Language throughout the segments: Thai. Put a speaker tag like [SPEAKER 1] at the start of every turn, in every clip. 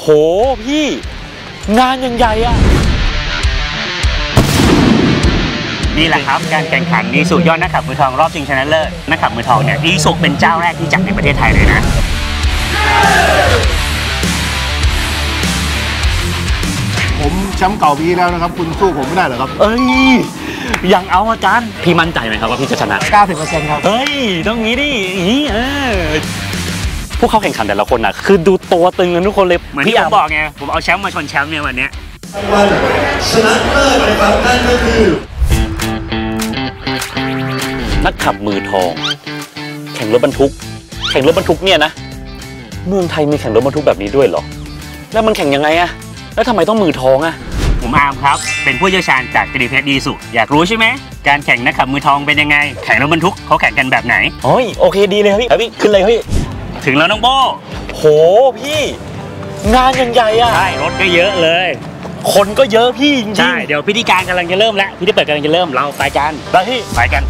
[SPEAKER 1] พี่งานยังใหญ่อะ
[SPEAKER 2] นี่แหละครับการแข่งขันอีซูยอดนักขับมือทองรอบชิงชนะเลิศนักขับมือทองเนี่ยอีซูเป็นเจ้าแรกที่จัดในประเทศไทยเลยนะ
[SPEAKER 3] ผมแชมป์เก่าปีแล้วนะครับคุณสู้ผมไม่ได้เหรอครับ
[SPEAKER 1] เอ้ยยังเอาอาจารย์พี่มั่นใจไหมครับว่าพี่จะชนะ
[SPEAKER 3] 90% ครับ
[SPEAKER 1] เฮ้ยต้องงี้ดิผู้เข้าแข่งขันแต่ละคนน่ะคือดูตัวตึงกันทุกคนเลย
[SPEAKER 2] เหมือนที่ผมบอกไงผมเอาแชมป์มาชนแชมป์เนี่ยวันนี้
[SPEAKER 4] วันชนะเลิศนะครับนั่นก็คือ
[SPEAKER 1] นักขับมือทองแข่งรถบรรทุกเนี่ยนะเมืองไทยมีแข่งรถบรรทุกแบบนี้ด้วยเหรอแล้วมันแข่งยังไงอะแล้วทำไมต้องมือทองอะ
[SPEAKER 2] ผมอาร์มครับเป็นผู้เชี่ยวชาญจากตรีเพชรอีซูอยากรู้ใช่ไหมการแข่งนักขับมือทองเป็นยังไงแข่งรถบรรทุกเขาแข่งกันแบบไหน
[SPEAKER 1] โอเคดีเลยครับพี่ขึ้นเลยพี่
[SPEAKER 2] ถึงแล้วน้องโบ
[SPEAKER 1] โหพี่งานยังใหญ่อะ
[SPEAKER 2] ใช่รถก็เยอะเลย
[SPEAKER 1] คนก็เยอะพี่จริง
[SPEAKER 2] ใช่เดี๋ยวพิธีการกำลังจะเริ่มแล้วพิธีเปิดกำลังจะเริ่มเราไปกัน
[SPEAKER 1] พี่
[SPEAKER 2] ไปกัน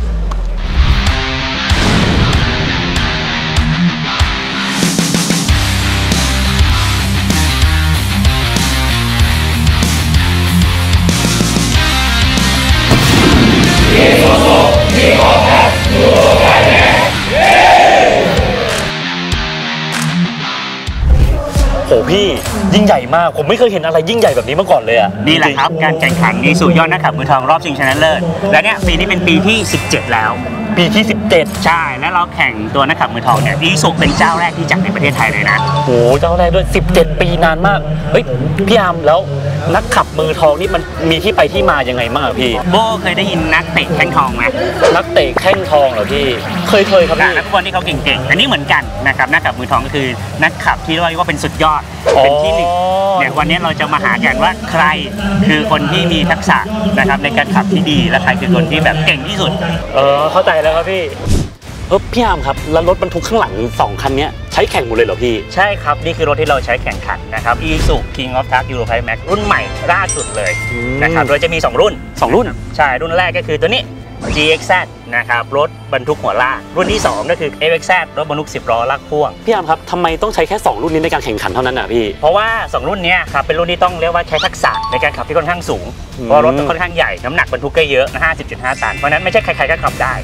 [SPEAKER 1] โหพี่ยิ่งใหญ่มากผมไม่เคยเห็นอะไรยิ่งใหญ่แบบนี้มาก่อนเลยอ่ะ
[SPEAKER 2] นี่แหละครับการแข่งขันอีซูยอดนักขับมือทองรอบชิงชนะเลิศและเนี่ยปีนี้เป็นปีที่17แล้ว
[SPEAKER 1] ปีที่17
[SPEAKER 2] ใช่แล้วเราแข่งตัวนักขับมือทองเนี่ยอีซูเป็นเจ้าแรกที่จัดในประเทศไทยเลยนะ
[SPEAKER 1] โหเจ้าแรกด้วย17 ปีนานมากเฮ้ยพี่อาร์มแล้วนักขับมือทองนี่มันมีที่ไปที่มายังไงบ้างพี่
[SPEAKER 2] โบเคยได้ยินนักเตะแข้งทองไหม
[SPEAKER 1] นักเตะแข้งทองเหรอพี่เคยครับพี่
[SPEAKER 2] นักฟุตบอลที่เขาเก่งๆอันนี้เหมือนกันนะครับนักขับมือทองก็คือนักขับที่เรียกว่าเป็นสุดยอดเป็นที่หนึ่งเนี่ยวันนี้เราจะมาหากันว่าใครคือคนที่มีทักษะนะครับในการขับที่ดีและใครคือคนที่แบบเก่งที่สุด
[SPEAKER 1] เข้าใจแล้วครับพี่พี่อาร์มครับแล้วรถบรรทุกข้างหลัง2คันนี้ใช้แข่งหมดเลยเหรอพี่
[SPEAKER 2] ใช่ครับนี่คือรถที่เราใช้แข่งขันนะครับ Isuzu King of Truck Euro 5 Max รุ่นใหม่ล่าสุดเลยนะครับโดยจะมี2รุ่นใช่รุ่นแรกก็คือตัวนี้ GXZ นะครับรถบรรทุกหัวลากรุ่นที่2ก็คือ FXZ รถบรรทุก10 ล้อลากพ่วง
[SPEAKER 1] พี่อาร์มครับทำไมต้องใช้แค่2รุ่นนี้ในการแข่งขันเท่านั้นอ่ะพี่
[SPEAKER 2] เพราะว่า2รุ่นนี้ครับเป็นรุ่นที่ต้องเรียกว่าใช้ทักษะในการขับที่ค่อนข้างสูงเพราะรถค่อนข้างใหญ่น้ำหนักบรรทุกก็เยอะ 50.5 ตันเพราะนั้นไม่ใช่ใครๆก็ขับได้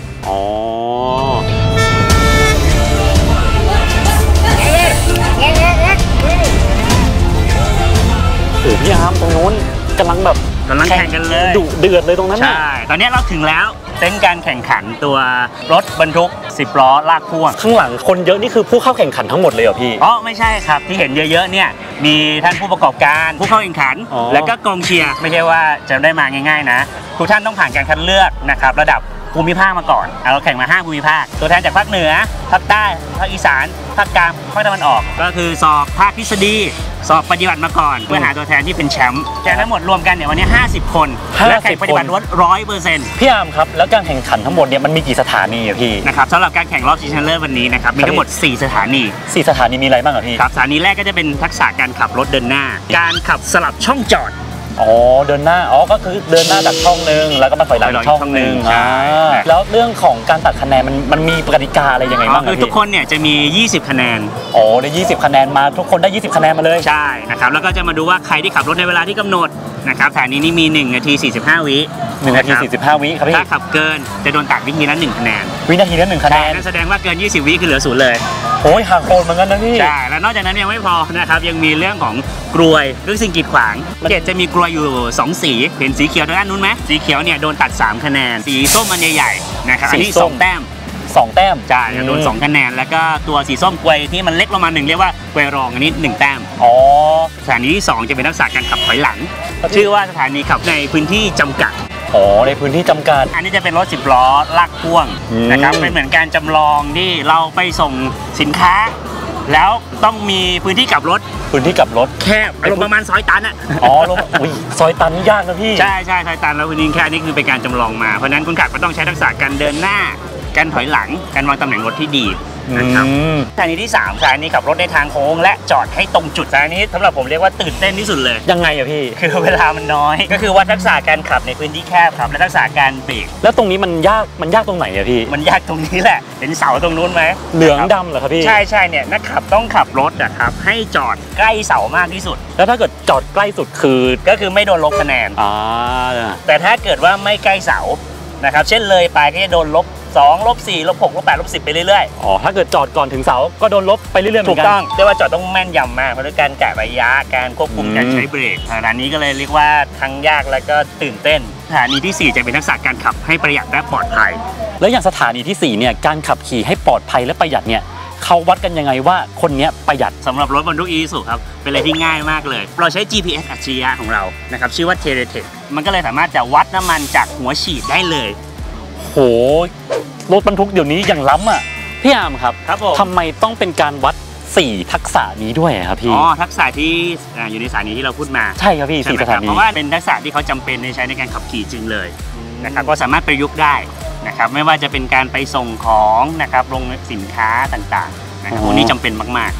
[SPEAKER 1] พี่อาร์มตรงนู้นกำลัง
[SPEAKER 2] แข่งกันเลย
[SPEAKER 1] ดุเดือดเลยตรงนั้น
[SPEAKER 2] ใช่ตอนนี้เราถึงแล้วเต็นท์การแข่งขันตัวรถบรรทุก10 ล้อลากพ่วง
[SPEAKER 1] ข้างหลังคนเยอะนี่คือผู้เข้าแข่งขันทั้งหมดเลยเหรอพี่
[SPEAKER 2] ไม่ใช่ครับที่เห็นเยอะๆเนี่ยมีท่านผู้ประกอบการผู้เข้าแข่งขันแล้วก็กองเชียร์ไม่ใช่ว่าจะได้มาง่ายๆนะทุกท่านต้องผ่านการคัดเลือกนะครับระดับภูมิภาคมาก่อนเราแข่งมา5ภูมิภาคตัวแทนจากภาคเหนือภาคใต้ภาคอีสานภาคกลางภาคตะวันออกก็คือสอบภาคทฤษฎีสอบปฏิบัติมาก่อนเพื่อหาตัวแทนที่เป็นแชมป์แต่ทั้งหมดรวมกันเนี่ยวันนี้50 คนและแข่งปฏิบัติรถ 100%
[SPEAKER 1] พี่อาร์มครับแล้วการแข่งขันทั้งหมดเนี่ยมันมีกี่สถานีอะพี่
[SPEAKER 2] นะครับสำหรับการแข่งรอบชิงชนะเลิศวันนี้นะครับมีทั้งหมด4 สถานี
[SPEAKER 1] มีอะไรบ้างอะพี่
[SPEAKER 2] ครับสถานีแรกก็จะเป็นทักษะการขับรถเดินหน้าการขับสลับช่องจอด
[SPEAKER 1] เดินหน้าก็คือเดินหน้าจากช่องนึงแล้วก็มาถอยหลังช่องนึงแล้วเรื่องของการตัดคะแนนมันมีกติกาอะไรยังไงบ้าง
[SPEAKER 2] คือทุกคนเนี่ยจะมี20 คะแนน
[SPEAKER 1] ได้20 คะแนนมาทุกคนได้20 คะแนนมาเลย
[SPEAKER 2] ใช่นะครับแล้วก็จะมาดูว่าใครที่ขับรถในเวลาที่กำหนดนะครับสถานีนี้มี1 นาที 45 วิ
[SPEAKER 1] 1 นาที 45 วิครับพี่
[SPEAKER 2] ถ้าขับเกินจะโดนตัดวินาทีละ1 คะแนน
[SPEAKER 1] วินาทีละ1 คะแนน
[SPEAKER 2] นั่นแสดงว่าเกิน20 วิคือเหลือ0เลย
[SPEAKER 1] หักโหดเหมือนกันนะพี่
[SPEAKER 2] ใช่แล้วนอกจากนั้นยังไม่พอนะครับยังมีเรื่องของกลวยเรื่องสิ่งกีดขวางเกตจะมีกลวยอยู่2 สีเห็นสีเขียวทางด้านนู้นไหมสีเขียวเนี่ยโดนตัด3 คะแนนสีส้มอันใหญ่ๆนะครับอันนี้2 แต้มใช่โดน2 คะแนนแล้วก็ตัวสีส้มกลวยที่มันเล็กลงมา1เรียกว่ากลวยรองอันนี้1 แต้มสถานีที่2จะเป็นทักษะการขับถอยหลังชื่อว่าสถานีขับในพื้นที่จำกัด
[SPEAKER 1] ในพื้นที่จำกัด
[SPEAKER 2] อันนี้จะเป็นรถ10 ล้อลากพ่วงนะครับเป็นเหมือนการจำลองที่เราไปส่งสินค้าแล้วต้องมีพื้นที่กลับรถแคบอารมณ์ประมาณซอยตัน
[SPEAKER 1] ซอยตันนี่ยากนะพี่
[SPEAKER 2] ใช่ซอยตันแล้วพื้นที่แค่นี้คือเป็นการจำลองมาเพราะนั้นคุณขับก็ต้องใช้ทักษะการเดินหน้าการถอยหลังการวางตำแหน่งรถที่ดีนะครับสถานีที่3สถานีขับรถในทางโค้งและจอดให้ตรงจุดสถานีสำหรับผมเรียกว่าตื่นเต้นที่สุดเลย
[SPEAKER 1] ยังไงอะพี่
[SPEAKER 2] คือเวลามันน้อยก็คือว่าทักษะการขับในพื้นที่แคบครับและทักษะการเบรก
[SPEAKER 1] แล้วตรงนี้มันยากตรงไหนอะพี่
[SPEAKER 2] มันยากตรงนี้แหละเห็นเสาตรงนู้นไหม
[SPEAKER 1] เหลืองดำเหรอครับพี่
[SPEAKER 2] ใช่เนี่ยนักขับต้องขับรถนะครับให้จอดใกล้เสามากที่สุด
[SPEAKER 1] แล้วถ้าเกิดจอดใกล้สุดก็
[SPEAKER 2] คือไม่โดนลบคะแนนแต่ถ้าเกิดว่าไม่ใกล้เสานะครับเช่นเลยไปก็จะโดน-2 -4 -6 -8 -10 ไปเรื่อย
[SPEAKER 1] ๆถ้าเกิดจอดก่อนถึงเสาก็โดนลบไปเรื่อยๆเหมือนกัน
[SPEAKER 2] ถูกต้องเรียกว่าจอดต้องแม่นยำมากเพราะด้วยการกะระยะการควบคุมการใช้เบรกสถานีก็เลยเรียกว่าทั้งยากแล้วก็ตื่นเต้นสถานีที่4จะเป็นทักษะการขับให้ประหยัดและปลอดภัย
[SPEAKER 1] แล้วอย่างสถานีที่4เนี่ยการขับขี่ให้ปลอดภัยและประหยัดเนี่ยเขาวัดกันยังไงว่าคนนี้ประหยัด
[SPEAKER 2] สำหรับรถบรรทุกอีซูครับเป็นอะไรที่ง่ายมากเลยเราใช้ GPS อัจฉริยะของเรานะครับชื่อว่า Teletech มันก็เลยสามารถจะวัดน้ำมันจากหัวฉีดได้เลย
[SPEAKER 1] โหรถบรรทุกเดี๋ยวนี้อย่างล้ำอ่ะพี่อาร์มครับทำไมต้องเป็นการวัด4ทักษะนี้ด้วยครับพี่
[SPEAKER 2] ทักษะที่อยู่ในสถานีที่เราพูดมา
[SPEAKER 1] ใช่ครับพี่4ทักษะนี้
[SPEAKER 2] เพราะว่าเป็นทักษะที่เขาจำเป็นในใช้ในการขับขี่จริงเลยนะครับก็สามารถประยุกต์ได้นะครับไม่ว่าจะเป็นการไปส่งของนะครับลงสินค้าต่างๆนะครับพวกนี้จำเป็นมากๆ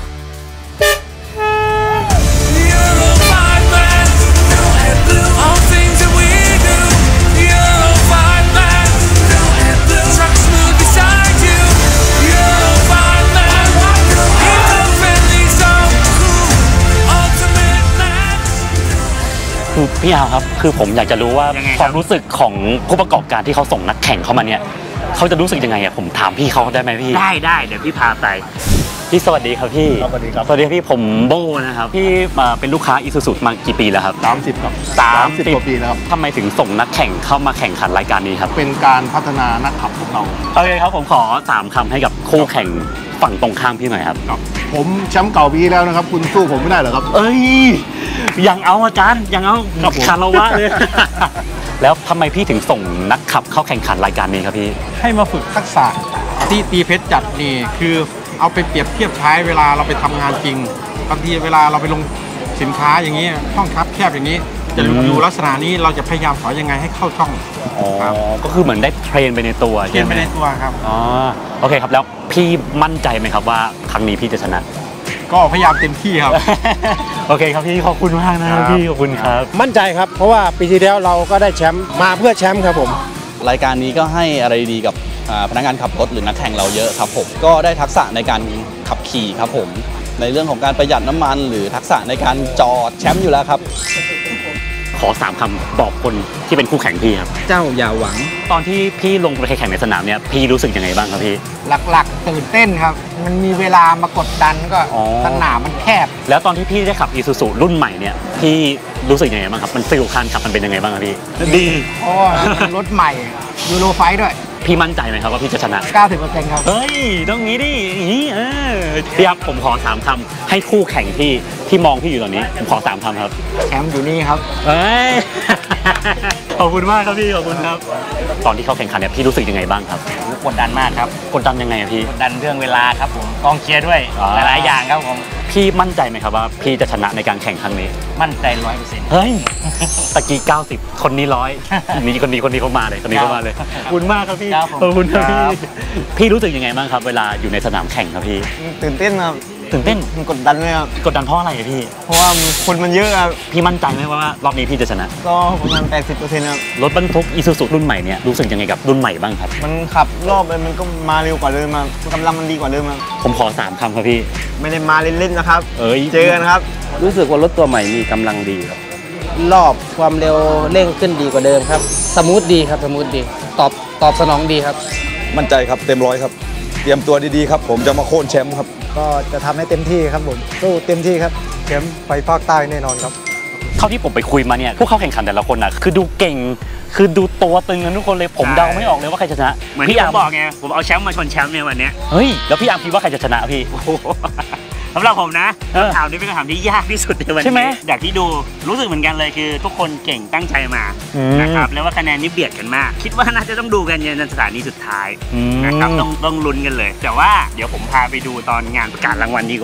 [SPEAKER 1] คือพี่อาร์ครับคือผมอยากจะรู้ว่าความรู้สึกของผู้ประกอบการที่เขาส่งนักแข่งเข้ามาเนี่ยเขาจะรู้สึกยังไงอะผมถามพี่เขาได้ไหมพี่
[SPEAKER 2] ได้เดี๋ยวพี่พาไป
[SPEAKER 1] พี่สวัสดีครับพี่
[SPEAKER 3] สวัสดีครับ
[SPEAKER 1] สวัสดีพี่ผมโบนะครับพี่มาเป็นลูกค้าอิซูซุมากี่ปีแล้วครับ
[SPEAKER 3] 30ครับ
[SPEAKER 1] 30
[SPEAKER 3] กว่าปีแล้วครับ
[SPEAKER 1] ทำไมถึงส่งนักแข่งเข้ามาแข่งขันรายการนี้ครับ
[SPEAKER 3] เป็นการพัฒนานักขับของเรา
[SPEAKER 1] โอเคครับผมขอ3คำให้กับคู่แข่งฝั่งตรงข้ามพี่หน่อยครับ
[SPEAKER 3] ผมแชมป์เก่าปีแล้วนะครับคุณสู้ผมไม่ได้เหรอครับ
[SPEAKER 1] เอ้ยยังเอาอาจารย์ยังเอากับคารวะเลยแล้วทำไมพี่ถึงส่งนักขับเข้าแข่งขันรายการนี้ครับพี่
[SPEAKER 5] ให้มาฝึกทักษะที่ตีเพชรจัดนี่คือเอาไปเปรียบเทียบใช้เวลาเราไปทำงานจริงบางทีเวลาเราไปลงสินค้าอย่างนี้ช่องคับแคบอย่างนี้จะอยู่ลักษณะนี้เราจะพยายามสอนยังไงให้เข้าช่อง
[SPEAKER 1] ก็คือเหมือนได้เทรนไปในตัว
[SPEAKER 5] เทรนไปในตัวครับ
[SPEAKER 1] โอเคครับแล้วพี่มั่นใจไหมครับว่าครั้งนี้พี่จะชนะ
[SPEAKER 5] ก็พยายามเต็มที่ครับ
[SPEAKER 1] โอเคครับพี่ขอบคุณมากนะครับพี่ขอบคุณครับ
[SPEAKER 5] มั่นใจครับเพราะว่าปีที่แล้วเราก็ได้แชมป์มาเพื่อแชมป์ครับผม
[SPEAKER 6] รายการนี้ก็ให้อะไรดีกับพนักงานขับรถหรือนักแข่งเราเยอะครับผมก็ได้ทักษะในการขับขี่ครับผมในเรื่องของการประหยัดน้ำมันหรือทักษะในการจอดแชมป์อยู่แล้วครับ
[SPEAKER 1] ขอ3คำบอกคนที่เป็นคู่แข่งพี่ครับ
[SPEAKER 5] เจ้าอย่าหวัง
[SPEAKER 1] ตอนที่พี่ลงไปแข่งในสนามเนี่ยพี่รู้สึกยังไงบ้างครับพี่
[SPEAKER 5] หลักๆตื่นเต้นครับมันมีเวลามากดดันก็สนามมันแคบ
[SPEAKER 1] แล้วตอนที่พี่ได้ขับ Isuzu รุ่นใหม่เนี่ยพี่รู้สึกยังไงบ้างครับมันฟีลการขับมันเป็นยังไงบ้างครับพี่
[SPEAKER 5] ดีเพราะเป็นรถใหม่ยูโรไฟด้วย
[SPEAKER 1] พี่มั่นใจไหมครับว่าพี่จะชนะ
[SPEAKER 5] 90% ครับ
[SPEAKER 1] เฮ้ยต้องงี้ดิพี่ครับผมขอ3คำให้คู่แข่งที่มองพี่อยู่ตอนนี้ผมขอ3คำครับ
[SPEAKER 5] แชมป์อยู่นี่ครับ
[SPEAKER 1] เฮ้ยขอบคุณมากครับพี่ขอบคุณครับตอนที่เขาแข่งขันเนี่ยพี่รู้สึกยังไงบ้างครับ
[SPEAKER 2] กดดันมากครับ
[SPEAKER 1] กดดันยังไงพี่
[SPEAKER 2] กดดันเรื่องเวลาครับผมกองเชียร์ด้วยหลายอย่างครับผม
[SPEAKER 1] พี่มั่นใจไหมครับว่าพี่จะชนะในการแข่งครั้งนี้
[SPEAKER 2] มั่นใจ 100%
[SPEAKER 1] เฮ้ยตะกี้90คนนี้100นี่คนนี้เขามาเลยคนนี้เขามาเลยขอบคุณมากครับพี่ขอบคุณครับพี่รู้สึกยังไงบ้างครับเวลาอยู่ในสนามแข่งครับพี่
[SPEAKER 5] ตื่นเต้นครับ
[SPEAKER 1] ตื่นเต้น
[SPEAKER 5] กดดันไหมครับ
[SPEAKER 1] กดดันเพราะอะไรพี่
[SPEAKER 5] เพราะว่าคนมันเยอะครับ
[SPEAKER 1] พี่มั่นใจไหมว่ารอบนี้พี่จะชนะ
[SPEAKER 5] ก็ประมาณ 80% ครับ
[SPEAKER 1] รถบรรทุกอีซูซุรุ่นใหม่เนี่ยรู้สึกยังไงกับรุ่นใหม่บ้างครับ
[SPEAKER 5] มันขับรอบมันก็มาเร็วกว่าเดิมกำลังมันดีกว่าเดิมครับ
[SPEAKER 1] ผมขอ3คำครับพี่
[SPEAKER 5] ไม่ได้มาเล่นๆนะครับเจอกันครับ
[SPEAKER 6] รู้สึกว่ารถตัวใหม่มีกำลังดีครับ
[SPEAKER 7] รอบความเร็วเร่งขึ้นดีกว่าเดิมครับสมูทดีครับสมูทดีตอบสนองดีครับ
[SPEAKER 8] มั่นใจครับเต็ม100ครับเตรียมตัวดีๆครับผมจะมาโค่นแชมป์ครับ
[SPEAKER 5] ก็จะทำให้เต็มที่ครับผมสู้เต็มที่ครับแชมป์ไปภาคใต้แน่นอนครับ
[SPEAKER 1] เท่าที่ผมไปคุยมาเนี่ยผู้เข้าแข่งขันแต่ละคนอ่ะคือดูเก่งคือดูตัวตึงกันทุกคนเลยผมเดาไม่ออกเลยว่าใครจะชนะ
[SPEAKER 2] เหมือนที่ผมบอกไงผมเอาแชมป์มาชนแชมป์ในวันนี้
[SPEAKER 1] เฮ้ยแล้วพี่อาร์มคิดว่าใครจะชนะพี่
[SPEAKER 2] สำหรับผมนะคำถามนี้เป็นคำถามที่ยากที่สุดในวันนี้ใช่ไหมอยากที่ดูรู้สึกเหมือนกันเลยคือทุกคนเก่งตั้งใจมานะครับแล้วว่าคะแนนนี่เบียดกันมากคิดว่าน่าจะต้องดูกันในสถานีสุดท้ายนะครับต้องลุ้นกันเลยแต่ว่าเดี๋ยวผมพาไปดูตอนงานประกาศรางวัลดีกว่า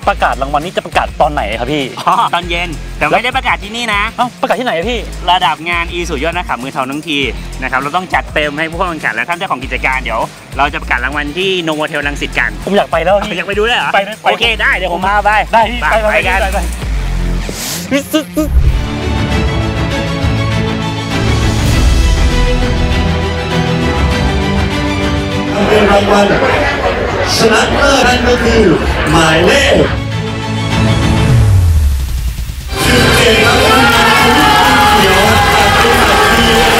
[SPEAKER 1] ประกาศรางวัลนี้จะประกาศตอนไหนครับพี่
[SPEAKER 2] ตอนเย็นแต่ไม่ได้ประกาศที่นี่นะ
[SPEAKER 1] ประกาศที่ไหนพี่
[SPEAKER 2] ระดับงานอีสุยอดนักขับมือทองทั้งทีนะครับเราต้องจัดเต็มให้ผู้เข้าแข่งขันและท่านเจ้าของกิจการเดี๋ยวเราจะประกาศรางวัลที่โนโวเทลรังสิตกัน
[SPEAKER 1] ผมอยากไปแล้ว
[SPEAKER 2] อยากไปดูได้เหรอ
[SPEAKER 1] ไป
[SPEAKER 2] โอเคได้เดี๋ยวผมพาไป
[SPEAKER 1] ได้พี่ไปกัน
[SPEAKER 4] เป็นรางวัลชนะเลิศนั่นก็คือหมายเลข17ครับคุณเขียวจากบริษัท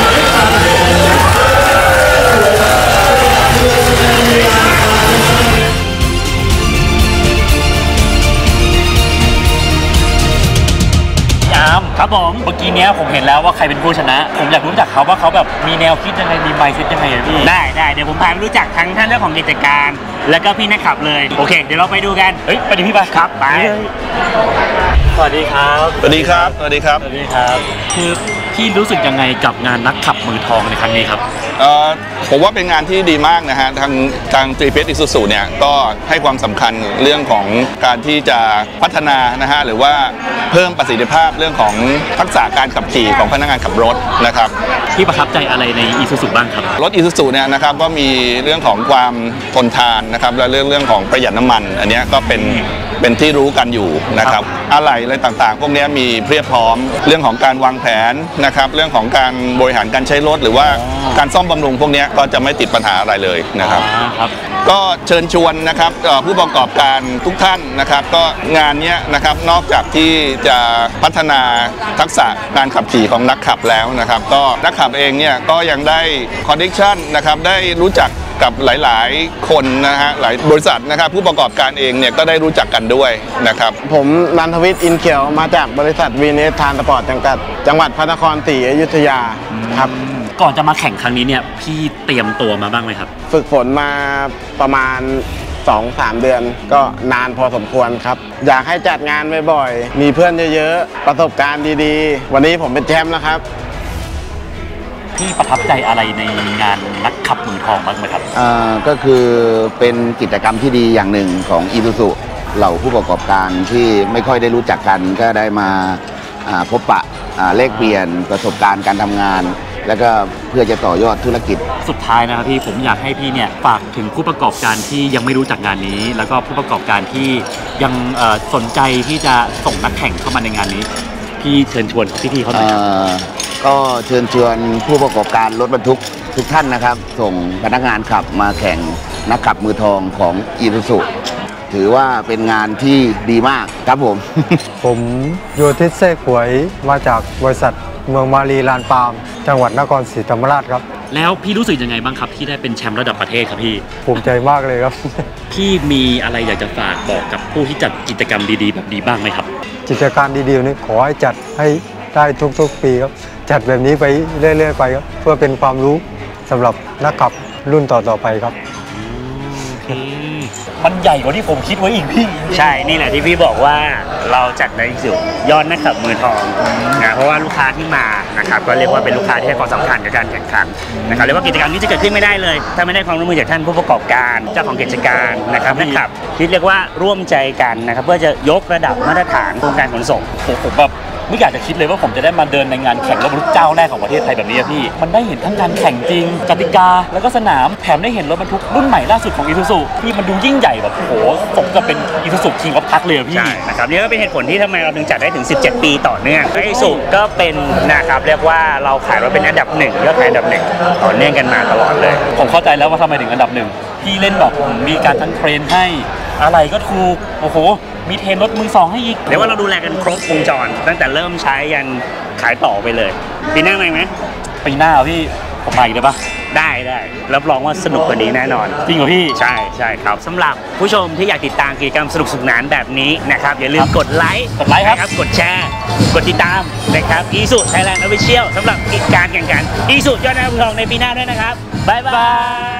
[SPEAKER 1] ครับผมเมื่อกี้เนี้ยผมเห็นแล้วว่าใครเป็นผู้ชนะผมอยากรู้จักเขาว่าเขาแบบมีแนวคิดยังไงมีไมซ์เซ็ตยังไงพี่
[SPEAKER 2] ได้เดี๋ยวผมพาไปรู้จักทั้งท่านเจ้าของกิจการแล้วก็พี่นักขับเลยโอเคเดี๋ยวเราไปดูกัน
[SPEAKER 1] ไปดิพี่ไป
[SPEAKER 2] ครับไป
[SPEAKER 1] สวัสดีครับ
[SPEAKER 8] สวัสดีครับสวัสดีครับ
[SPEAKER 1] สวัสดีครับคือพี่รู้สึกยังไงกับงานนักขับมือทองในครั้งนี้ครับ
[SPEAKER 8] ผมว่าเป็นงานที่ดีมากนะฮะทางตรีเพชรอิซูซุเนี่ยก็ให้ความสำคัญเรื่องของการที่จะพัฒนานะฮะหรือว่าเพิ่มประสิทธิภาพเรื่องของทักษะการขับขี่ของพนักงานขับรถนะครับ
[SPEAKER 1] พี่ประทับใจอะไรในอิซูซุบ้างครับ
[SPEAKER 8] รถอิซูซุเนี่ยนะครับก็มีเรื่องของความทนทานนะครับและเรื่องของประหยัดน้ำมันอันนี้ก็เป็นที่รู้กันอยู่นะครับอะไรต่างๆพวกนี้มีเพียบพร้อมเรื่องของการวางแผนนะครับเรื่องของการบริหารการใช้รถหรือว่าการซ่อมบำรุงพวกนี้ก็จะไม่ติดปัญหาอะไรเลยนะครับก็เชิญชวนนะครับผู้ประกอบการทุกท่านนะครับก็งานนี้นะครับนอกจากที่จะพัฒนาทักษะการขับขี่ของนักขับแล้วนะครับก็นักขับเองเนี่ยก็ยังได้คอนเนคชั่นนะครับได้รู้จักกับหลายๆคนนะฮะหลายบริษัทนะครับผู้ประกอบการเองเนี่ยก็ได้รู้จักกันด้วยนะครับ
[SPEAKER 3] ผมนันทวิทย์อินเขียวมาจากบริษัทวีเนสทานสปอร์ตจำกัดจังหวัดพระนครศรีอยุธยาครับ
[SPEAKER 1] ก่อนจะมาแข่งครั้งนี้เนี่ยพี่เตรียมตัวมาบ้างไหมครับ
[SPEAKER 3] ฝึกฝนมาประมาณ 2-3 เดือนก็นานพอสมควรครับอยากให้จัดงานบ่อยๆมีเพื่อนเยอะๆประสบการณ์ดีๆวันนี้ผมเป็นแชมป์แล้วครับ
[SPEAKER 1] พี่ประทับใจอะไรในงานนักขับมือทองบ้างไหมครับ
[SPEAKER 9] ก็คือเป็นกิจกรรมที่ดีอย่างหนึ่งของอีซูซุเหล่าผู้ประกอบการที่ไม่ค่อยได้รู้จักกันก็ได้มาพบปะแลกเปลี่ยนประสบการณ์การทำงานแล้วก็เพื่อจะต่อยอดธุรกิจ
[SPEAKER 1] สุดท้ายนะครับพี่ผมอยากให้พี่เนี่ยฝากถึงผู้ประกอบการที่ยังไม่รู้จักงานนี้แล้วก็ผู้ประกอบการที่ยังสนใจที่จะส่งนักแข่งเข้ามาในงานนี้พี่เชิญชวนพี่ๆเขาหน่อย
[SPEAKER 9] ก็เชิญชวนผู้ประกอบการรถบรรทุกทุกท่านนะครับส่งพนักงานขับมาแข่งนักขับมือทองของอีซูซุถือว่าเป็นงานที่ดีมากครับ
[SPEAKER 10] ผมโยธิตเซ่ขวยมาจากบริษัทเมืองมาลีลานปาล์มจังหวัดนครศรีธรรมราชครับ
[SPEAKER 1] แล้วพี่รู้สึกยังไงบ้างครับที่ได้เป็นแชมป์ระดับประเทศครับพี่
[SPEAKER 10] ภูมิใจมากเลยครับ
[SPEAKER 1] พี่มีอะไรอยากจะฝากบอกกับผู้ที่จัดกิจกรรมดีๆแบบนี้บ้างไหมครับ
[SPEAKER 10] กิจการดีๆนี้ขอให้จัดให้ได้ทุกๆปีครับจัดแบบนี้ไปเรื่อยๆไปครับเพื่อเป็นความรู้สำหรับนักขับรุ่นต่อๆไปครับ
[SPEAKER 1] มันใหญ่กว่าที่ผมคิดไว้อีกพี่
[SPEAKER 2] ใช่นี่แหละที่พี่บอกว่าเราจัดในสุดยอดนักขับมือทองนะเพราะว่าลูกค้าที่มานะครับก็เรียกว่าเป็นลูกค้าที่ให้ความสำคัญกับการแข่งขันนะครับเรียกว่ากิจกรรมนี้จะเกิดขึ้นไม่ได้เลยถ้าไม่ได้ความร่วมมือจากท่านผู้ประกอบการเจ้าของกิจการนะครับนักขับที่เรียกว่าร่วมใจกันนะครับเพื่อจะยกระดับมาตรฐานโครงการขนส่ง
[SPEAKER 1] ผมแบบไม่อยากจะคิดเลยว่าผมจะได้มาเดินในงานแข่งรถบรรทุกเจ้าแรกของประเทศไทยแบบนี้พี่มันได้เห็นทั้งการแข่งจริงกติกาแล้วก็สนามแถมได้เห็นรถบรรทุกรุ่นใหม่ล่าสุดของอีซูซุที่มันดูยิ่งใหญ่แบบโอ้โหสมกับเป็นอีซูซุคิงออฟทักเลยพี่
[SPEAKER 2] ใช่นะครับนี่ก็เป็นเหตุผลที่ทำไมเราถึงจัดได้ถึง17ปีต่อเนื่องอีซูซุก็เป็นนะครับเรียกว่าเราขายรถเป็นอันดับ1ยอดขายอันดับ1ต่อเนื่องกันมาตลอดเลย
[SPEAKER 1] ผมเข้าใจแล้วว่าทำไมถึงอันดับ1พี่เล่นแบบมีการทั้งเทรนให้อะไรก็ถูกโอ้โหมีเทรนรถมือ2ให้อีก
[SPEAKER 2] เรียกว่าเราดูแลกันครบวงจรตั้งแต่เริ่มใช้ยันขายต่อไปเลยปีหน้าไหม
[SPEAKER 1] ปีหน้าพี่ผมมาอีกได้ปะ
[SPEAKER 2] ได้รับรองว่าสนุกกว่านี้แน่นอน
[SPEAKER 1] จริงเหรอพี่
[SPEAKER 2] ใช่ครับสำหรับผู้ชมที่อยากติดตามกิจกรรมสนุกสนานแบบนี้นะครับอย่าลืมกดไลค์
[SPEAKER 1] ครับ
[SPEAKER 2] กดแชร์กดติดตามนะครับอีซูไทยแลนด์ออฟฟิเชียลสำหรับการแข่งขันอีซูยอดนักขับมือทองในปีหน้าด้วยนะครับบ๊ายบาย